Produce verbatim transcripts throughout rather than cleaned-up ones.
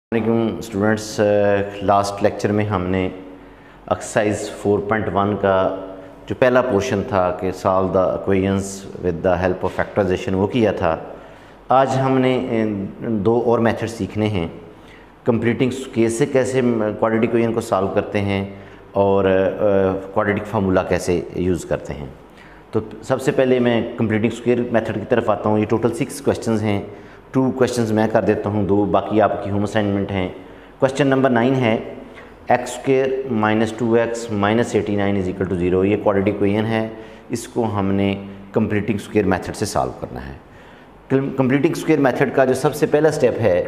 वालेकुम students, last lecture में हमने एक्सरसाइज फोर पॉइंट वन का जो पहला पोर्शन था कि solve the equations with the help of factorisation वो किया था। आज हमने दो और मेथड सीखने हैं। कंप्लीटिंग केस से कैसे क्वाड्रेटिक इक्वेशन को सॉल्व करते हैं और क्वाड्रेटिक फार्मूला कैसे यूज़ करते हैं। तो सबसे पहले मैं कंप्लीटिंग स्क्वायर मेथड की तरफ आता हूँ। ये टोटल सिक्स क्वेश्चंस हैं। टू क्वेश्चंस मैं कर देता हूँ, दो बाकी आपकी होम असाइनमेंट हैं। क्वेश्चन नंबर नाइन है x square minus two x minus eighty nine is equal to zero. ये क्वाड्रेटिक इक्वेशन है, इसको हमने कंप्लीटिंग स्क्वायर मेथड से सॉल्व करना है। कंप्लीटिंग स्क्वायर मेथड का जो सबसे पहला स्टेप है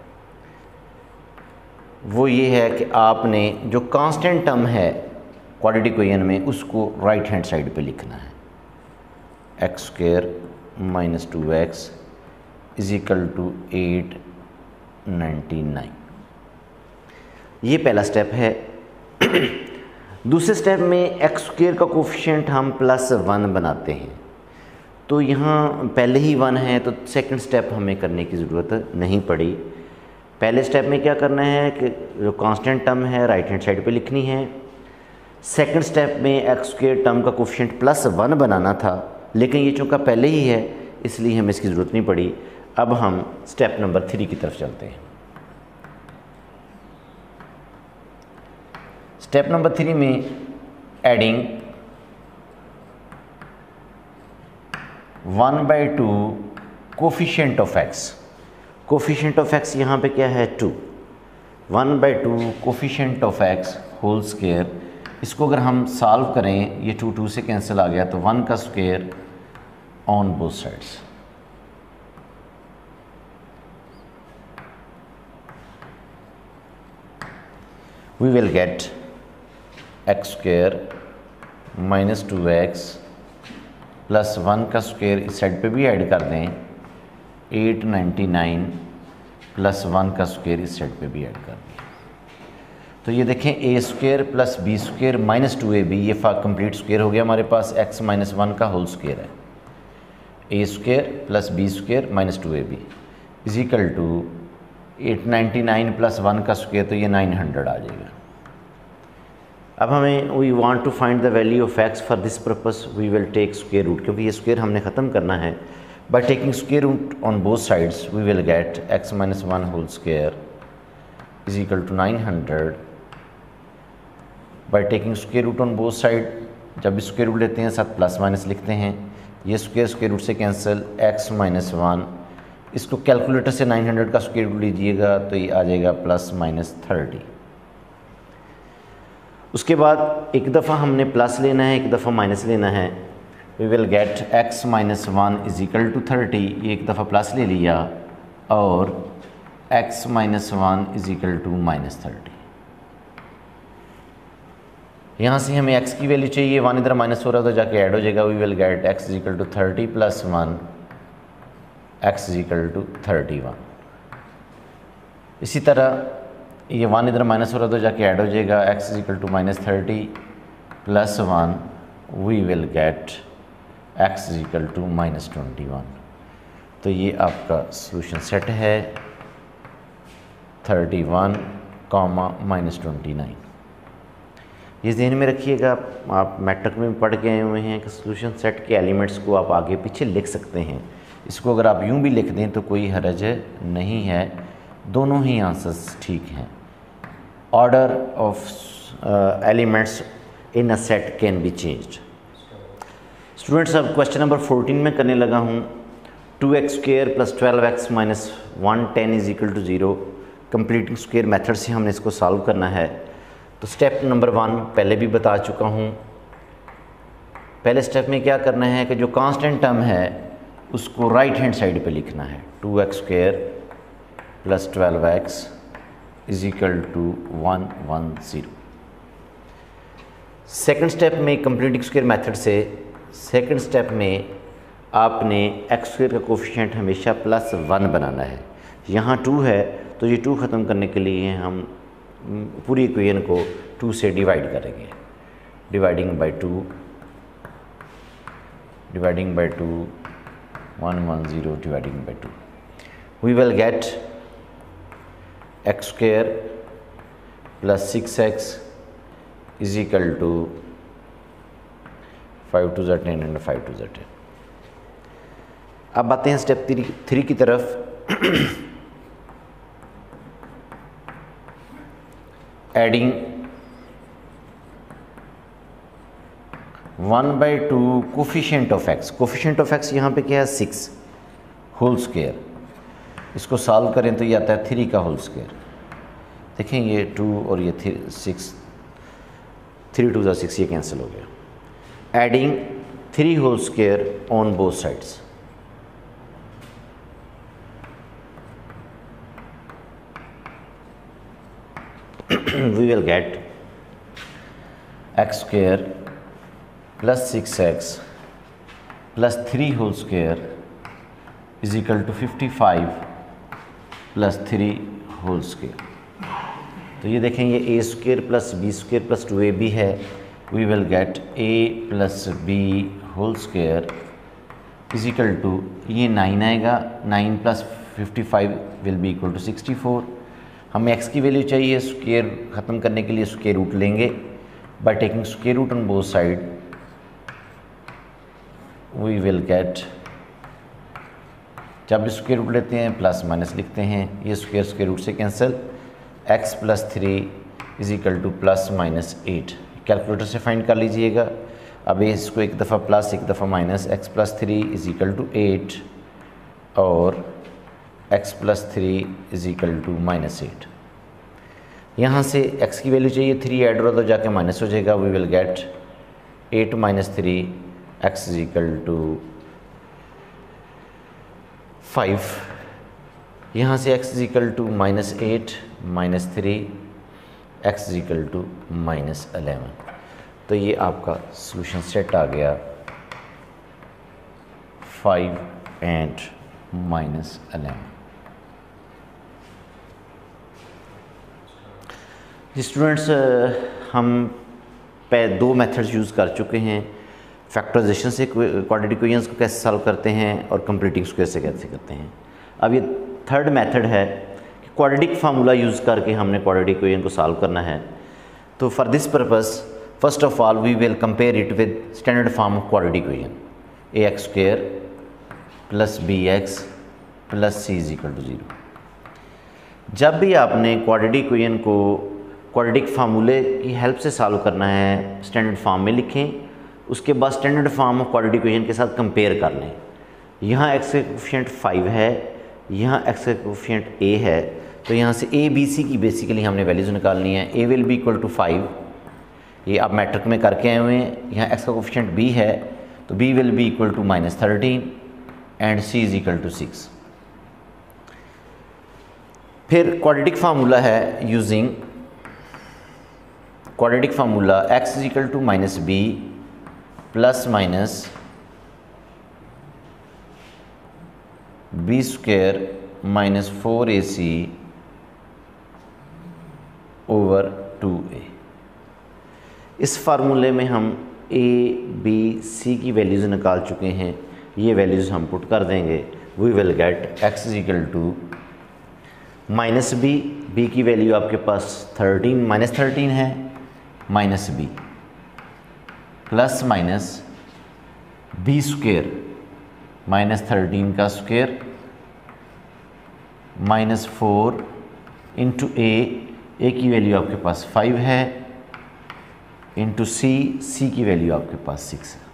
वो ये है कि आपने जो कांस्टेंट टर्म है क्वाड्रेटिक इक्वेशन में उसको राइट हैंड साइड पे लिखना है। X square minus two x is equal to eight ninety nine. ये पहला स्टेप है। दूसरे स्टेप में एक्स स्क्वेयर का कोफिशिएंट हम प्लस वन बनाते हैं, तो यहाँ पहले ही वन है तो सेकंड स्टेप हमें करने की ज़रूरत नहीं पड़ी। पहले स्टेप में क्या करना है कि जो कांस्टेंट टर्म है राइट हैंड साइड पे लिखनी है। सेकंड स्टेप में एक्स स्क्वेयर टर्म का कोफिशिएंट प्लस वन बनाना था, लेकिन ये चूँकि पहले ही है इसलिए हमें इसकी ज़रूरत नहीं पड़ी। अब हम स्टेप नंबर थ्री की तरफ चलते हैं। स्टेप नंबर थ्री में adding one by two coefficient of x. Coefficient of x यहाँ पे क्या है two. One by two coefficient of x whole square. इसको अगर हम सॉल्व करें, ये टू टू से कैंसिल आ गया तो वन का square on both sides. we will get x square minus two x plus one का स्क्वायर इस साइड पे भी ऐड कर दें, eight ninety nine plus one का स्क्वायर इस साइड पे भी ऐड कर दें। तो ये देखें a square plus b square minus two a b, ये कंप्लीट स्क्वायर हो गया हमारे पास। x माइनस वन का होल स्क्वायर है। A square plus b square minus two a b is equal to eight ninety nine plus one का square, तो ये नाइन हंड्रेड आ जाएगा। अब हमें we want to find the value of x for this purpose we will take square root, क्योंकि ये square हमने ख़त्म करना है। By taking square root on both sides we will get x minus one whole square is equal to nine hundred. By taking square root on both side, जब भी square root लेते हैं साथ प्लस माइनस लिखते हैं। ये square square root से cancel, x minus one, इसको कैलकुलेटर से नाइन हंड्रेड का स्क्वायर रूट लीजिएगा तो ये आ जाएगा प्लस माइनस थर्टी। उसके बाद एक दफ़ा हमने प्लस लेना है, एक दफ़ा माइनस लेना है। We will get x minus one is equal to thirty. ये एक दफ़ा प्लस ले लिया और x minus one is equal to minus thirty. यहाँ से हमें एक्स की वैल्यू चाहिए, वन इधर माइनस हो रहा है तो जाके ऐड हो जाएगा। We will get x is equal to thirty plus one, x is equal to thirty one. इसी तरह ये वन इधर माइनस हो रहा है तो जाके ऐड हो जाएगा। X is equal to minus thirty plus one, we will get x is equal to minus twenty one. तो ये आपका सॉल्यूशन सेट है thirty one comma minus twenty nine. ये ध्यान में रखिएगा, आप मैट्रिक में पढ़ के आए हुए हैं कि सॉल्यूशन सेट के एलिमेंट्स को आप आगे पीछे लिख सकते हैं। इसको अगर आप यूं भी लिख दें तो कोई हरज नहीं है, दोनों ही आंसर्स ठीक हैं। Order of elements in a set can be changed. Students, अब क्वेश्चन नंबर फोर्टीन में करने लगा हूँ। Two x square plus twelve x minus one ten is equal to zero. Completing square method से हमने इसको सॉल्व करना है। तो स्टेप नंबर वन पहले भी बता चुका हूँ। पहले स्टेप में क्या करना है कि जो कांस्टेंट टर्म है उसको राइट हैंड साइड पे लिखना है। Two x square plus twelve x is equal to one one zero. Second step में कंप्लीटिंग स्क्वायर मेथड से सेकेंड स्टेप में आपने एक्स स्क्वेयर का कोफिशिएंट हमेशा प्लस वन बनाना है। यहाँ टू है तो ये टू ख़त्म करने के लिए हम पूरी इक्वेशन को टू से डिवाइड करेंगे। Dividing by two, dividing by two, one one zero dividing by two, we will get x square plus six x is equal to five two ज़ा टेन एंड फाइव टू ज़ा ten. अब आते हैं step three three की तरफ। Adding one by two coefficient of x. Coefficient of x यहाँ पे क्या है सिक्स होल स्क्वायर। इसको सॉल्व करें तो ये आता है थ्री का होल स्क्वायर। देखें ये टू और ये थ्री सिक्स, थ्री टू ज़ा सिक्स, ये कैंसिल हो गया। Adding three whole square on both sides. we will get x square plus six x plus three whole square is equal to fifty-five plus three whole square। तो ये देखें ये a square plus b square plus two a b है। we will get a plus b whole square is equal to ये nine आएगा, nine plus fifty five will be equal to sixty four. हमें x की value चाहिए, square ख़त्म करने के लिए स्क्वायर रूट लेंगे। By taking square root on both side we will get, जब स्क्वायर रूट लेते हैं प्लस माइनस लिखते हैं, ये स्क्वायर स्क्वायर रूट से cancel, x plus three is equal to plus minus eight. Calculator से फाइंड कर लीजिएगा। अब इसको एक दफ़ा प्लस एक दफ़ा minus, x plus three is equal to eight और x plus three is equal to minus eight. यहाँ से x की वैल्यू चाहिए, थ्री ऐड हो तो जाके माइनस हो जाएगा। We will get eight minus three x is equal to five. यहाँ से x is equal to minus eight minus three x is equal to minus eleven. तो ये आपका सॉल्यूशन सेट आ गया five and minus eleven. Students हम पे दो मेथड्स यूज़ कर चुके हैं। फैक्टराइजेशन से क्वाड्रेटिक इक्वेशंस को कैसे सॉल्व करते हैं और कंप्लीटिंग स्क्वायर से कैसे करते हैं। अब ये थर्ड मेथड है कि क्वाड्रेटिक फार्मूला यूज़ करके हमने क्वाड्रेटिक इक्वेशन को सॉल्व करना है। तो for this purpose first of all we will compare it with standard form of quadratic equation, a x square plus b x plus c is equal to zero. जब भी आपने quadratic equation को quadratic फार्मूले की help से solve करना है, standard form में लिखें, उसके बाद standard form of quadratic equation के साथ कंपेयर कर लें। यहाँ एक्स का कोफिशिएंट फाइव है, यहाँ एक्स का कोफिशिएंट ए है, तो यहाँ से ए बी सी की बेसिकली हमने वैल्यूज़ निकालनी है। A will be equal to five, ये आप मैट्रिक में करके आए हुए हैं। यहाँ एक्स का कोफिशिएंट बी है तो b will be equal to minus thirteen and c is equal to six. फिर क्वाड्रेटिक फार्मूला है using quadratic formula x is equal to minus b plus minus b square minus four a c over two a. इस फार्मूले में हम a, b, c की values निकाल चुके हैं। ये वैल्यूज़ हम पुट कर देंगे। We will get x is equal to minus b, b की वैल्यू आपके पास थर्टीन माइनस थर्टीन है, minus b plus minus b square minus thirteen का स्क्वेयर माइनस फोर इंटू ए, ए की वैल्यू आपके पास फाइव है, इंटू सी, सी की वैल्यू आपके पास सिक्स है,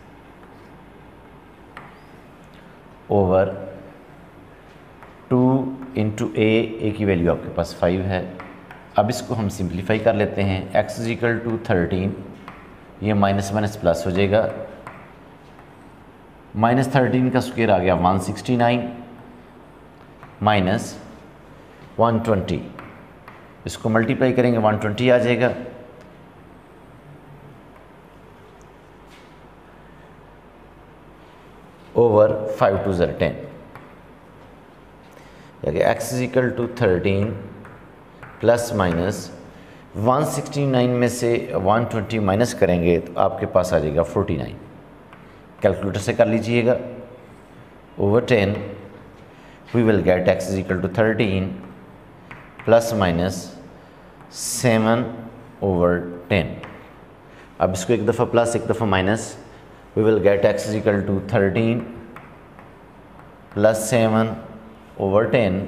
ओवर टू इंटू ए, ए की वैल्यू आपके पास फाइव है। अब इसको हम सिंप्लीफाई कर लेते हैं। x is equal to thirteen, ये माइनस माइनस प्लस हो जाएगा, माइनस थर्टीन का स्क्वायर आ गया one sixty nine minus one twenty, इसको मल्टीप्लाई करेंगे वन ट्वेंटी आ जाएगा, ओवर फाइव टू ज़र ten. X is equal to thirteen plus minus one sixty nine में से वन ट्वेंटी माइनस करेंगे तो आपके पास आ जाएगा फोर्टी नाइन। कैलकुलेटर से कर लीजिएगा, over ten we will get x is equal to thirteen plus minus seven over ten. अब इसको एक दफ़ा प्लस एक दफ़ा minus, we will get x is equal to thirteen plus seven over ten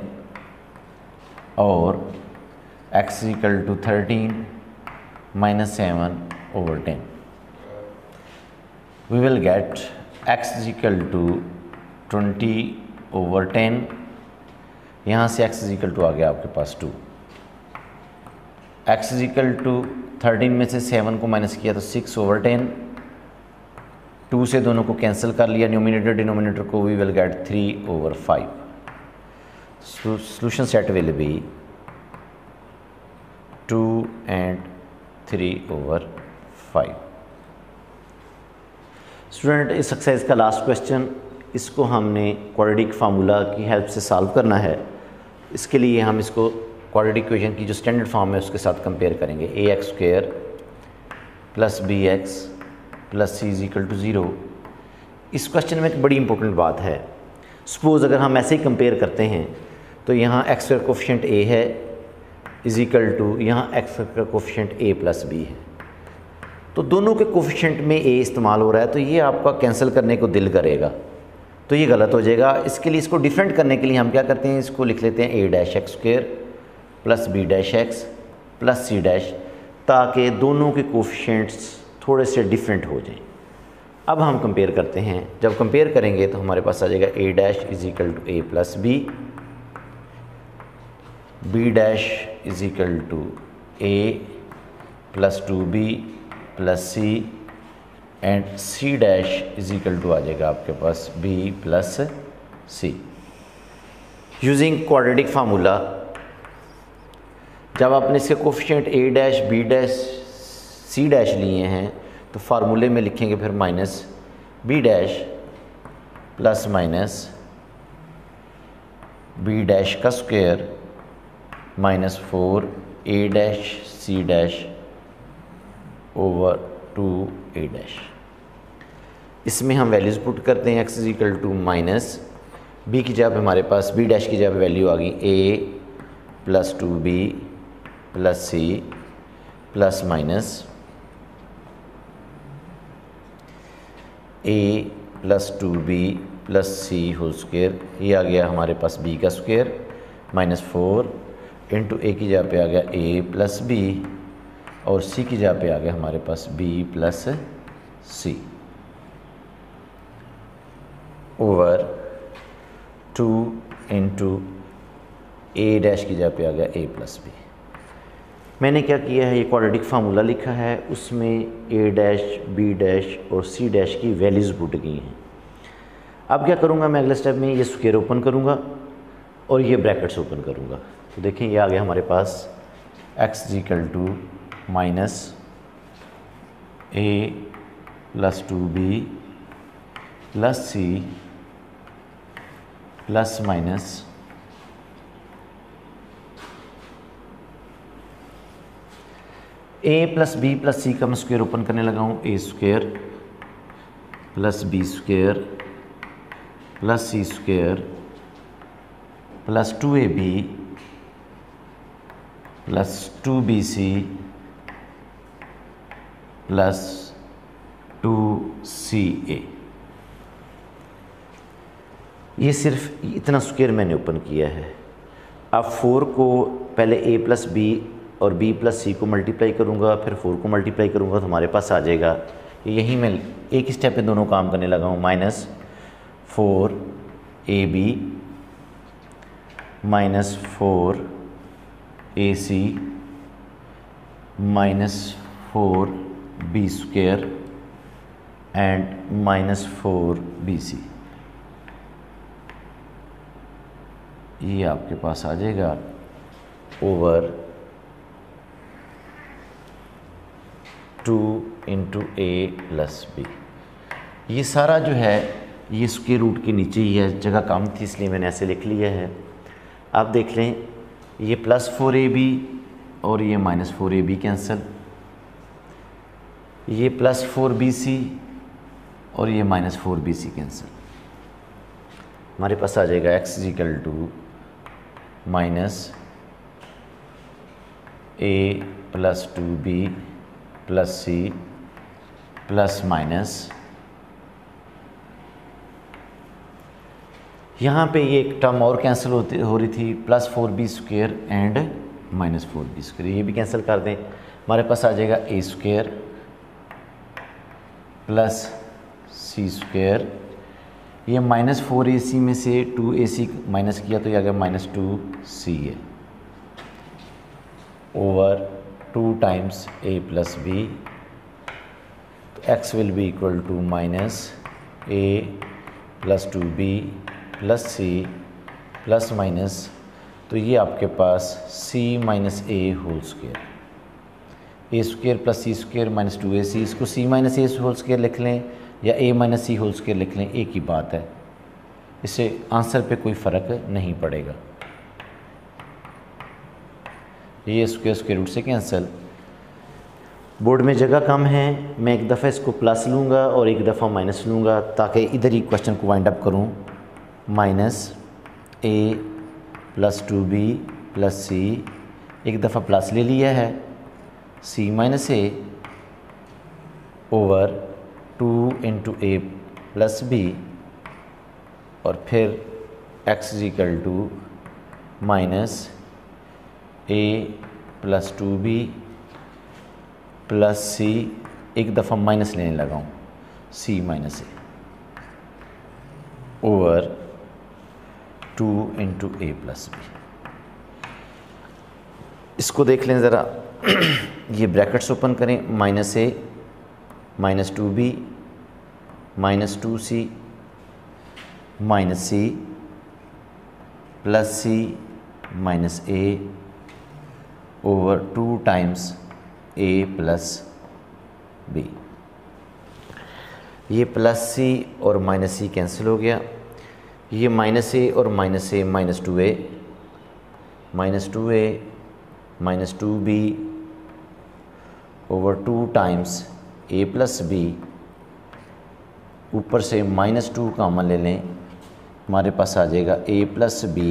और x is equal to thirteen minus seven over ten. We will get x is equal to twenty over ten, यहाँ से x is equal to आ गया आपके पास to. X is equal to thirteen में से seven को माइनस किया तो सिक्स ओवर टेन, टू से दोनों को कैंसिल कर लिया न्यूमिनेटर डिनोमिनेटर को, we will get three over five. Solution set will be two and three over five. Student, इस एक्सरसाइज का लास्ट क्वेश्चन, इसको हमने क्वाड्रेटिक फार्मूला की हेल्प से सॉल्व करना है। इसके लिए हम इसको क्वाड्रेटिक इक्वेशन की जो स्टैंडर्ड फॉर्म है उसके साथ कंपेयर करेंगे। A x square plus b x plus c is equal to zero. इस क्वेश्चन में एक बड़ी इंपॉर्टेंट बात है। सपोज़ अगर हम ऐसे ही कंपेयर करते हैं तो यहाँ एक्स स्क्वायर कोफिशिएंट ए है इज इक्वल टू यहाँ x square coefficient a plus b है, तो दोनों के कोफिशिएंट में ए इस्तेमाल हो रहा है, तो ये आपका कैंसिल करने को दिल करेगा, तो ये गलत हो जाएगा। इसके लिए इसको डिफरेंट करने के लिए हम क्या करते हैं, इसको लिख लेते हैं a dash x square plus b dash x plus c dash, ताकि दोनों के कोफिशिएंट्स थोड़े से डिफरेंट हो जाएं। अब हम कंपेयर करते हैं, जब कंपेयर करेंगे तो हमारे पास आ जाएगा a dash is equal to a plus b, b dash is equal to a plus two b plus c and c dash is equal to आ जाएगा आपके पास b plus c. Using quadratic formula, जब आपने इसके coefficient a dash b dash c dash लिए हैं तो फार्मूले में लिखेंगे फिर minus b dash plus minus b dash का square minus four a dash c dash over two a dash. इसमें हम वैल्यूज़ पुट करते हैं, x is equal to minus b की जगह पे हमारे पास बी डैश की जगह पे वैल्यू आ गई a plus two b plus c plus minus a plus two b plus c whole square, ये आ गया हमारे पास बी का square minus four into a की जगह पे आ गया ए प्लस बी और सी की जगह पे आ गया हमारे पास b plus c over two into a dash की जगह पे आ गया ए प्लस बी। मैंने क्या किया है, ये क्वाड्रेटिक फार्मूला लिखा है, उसमें ए डैश बी डैश और सी डैश की वैल्यूज़ पुट की हैं। अब क्या करूँगा मैं अगले स्टेप में, ये स्क्वायर ओपन करूँगा और ये ब्रैकेट्स ओपन करूँगा। तो देखें ये आ गया हमारे पास x is equal to minus a plus two b plus c plus minus a plus b plus c का मैं स्क्वायर ओपन करने लगा हूँ, a square plus b square plus c square plus two a b plus two b c plus two c a. ये सिर्फ इतना square मैंने open किया है। अब फोर को पहले ए प्लस बी और b प्लस सी को मल्टीप्लाई करूँगा, फिर फोर को मल्टीप्लाई करूँगा तो हमारे पास आ जाएगा, यही मैं एक स्टेप पे दोनों काम करने लगा हूँ, minus four a b minus four a c minus four b square and minus four b c. ये आपके पास आ जाएगा over two into a plus b. ये सारा जो है ये स्क्वायर रूट के नीचे ही है, जगह कम थी इसलिए मैंने ऐसे लिख लिया है। आप देख लें ये प्लस फोर ए बी और ये minus four a b cancel, ये प्लस फोर बी सी और ये minus four b c cancel. हमारे पास आ जाएगा x is equal to minus a plus two b plus c plus minus, यहाँ पे ये एक टर्म और कैंसिल होती हो रही थी, plus four b square and minus four b square, ये भी कैंसिल कर दें। हमारे पास आ जाएगा a square plus c square, ये माइनस फोर ए सी में से टू ए सी माइनस किया तो ये आ गया माइनस टू सी है, over two times a plus b, तो x will be equal to minus a plus two b plus c plus minus, तो ये आपके पास c minus a whole square, a square plus c square minus two a c, इसको c minus a whole square लिख लें या a minus c whole square लिख लें, एक ही बात है, इससे आंसर पे कोई फ़र्क नहीं पड़ेगा। ये स्क्वेयर स्क्वेयर रूट से कैंसिल। बोर्ड में जगह कम है, मैं एक दफ़ा इसको प्लस लूँगा और एक दफ़ा माइनस लूँगा ताकि इधर ही क्वेश्चन को वाइंड अप करूँ। Minus a plus two b plus c, एक दफ़ा प्लस ले लिया है, c minus a over two into a plus b, और फिर x equal to minus a plus two b plus c, एक दफ़ा माइनस लेने लगा हूँ, c minus a over two into a plus b. इसको देख लें ज़रा, ये ब्रैकेट्स ओपन करें, minus a minus two b minus two c minus c plus c minus a over two times a plus b. ये plus c और minus सी cancel हो गया, ये माइनस ए और minus a minus two a minus two a minus two b over two times a plus b, ऊपर से minus two common ले लें, हमारे पास आ जाएगा a plus b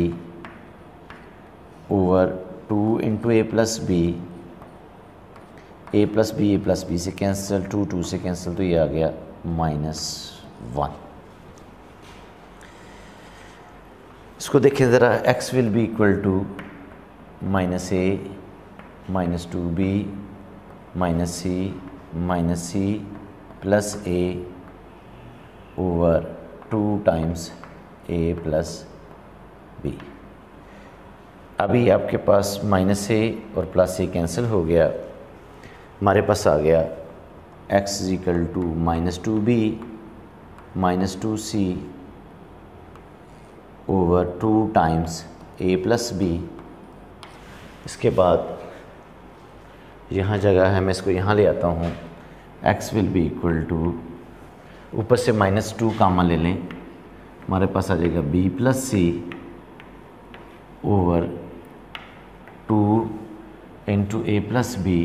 over two into a plus b, a plus b a plus b से cancel, two two से कैंसिल, तो ये आ गया माइनस वन। इसको देखें ज़रा, x will be equal to minus a minus two b minus c minus c plus a over two times a plus b. अभी आपके पास माइनस ए और प्लस ए कैंसिल हो गया, हमारे पास आ गया x equal to minus two b minus two c over two times a plus b. इसके बाद यहाँ जगह है, मैं इसको यहाँ ले आता हूँ, x will be equal to, ऊपर से माइनस टू कामा ले लें, हमारे पास आ जाएगा b plus c over two into a plus b,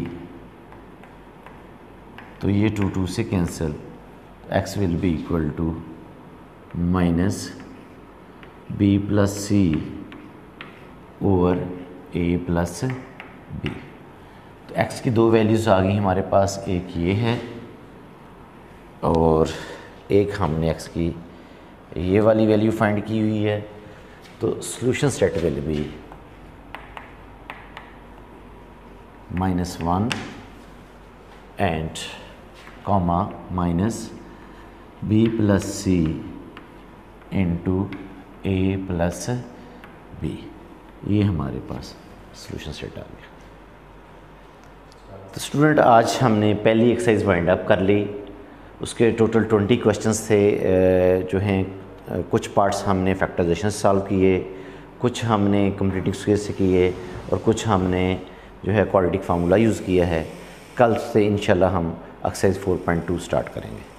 तो ये टू टू से cancel, x will be equal to minus b plus c over a plus b. तो x की दो वैल्यूज़ आ गई हमारे पास, एक ये है और एक हमने x की ये वाली वैल्यू फाइंड की हुई है। तो solution set will be minus one and comma minus b plus c into a plus b, ये हमारे पास सॉल्यूशन सेट आ गया। तो स्टूडेंट, आज हमने पहली एक्सरसाइज वाइंड अप कर ली, उसके टोटल ट्वेंटी क्वेश्चंस थे, जो हैं कुछ पार्ट्स हमने फैक्टराइजेशन से सॉल्व किए, कुछ हमने कंप्लीटिंग स्क्वायर से किए और कुछ हमने जो है क्वाड्रेटिक फार्मूला यूज़ किया है। कल से इंशाल्लाह हम exercise four point two start करेंगे।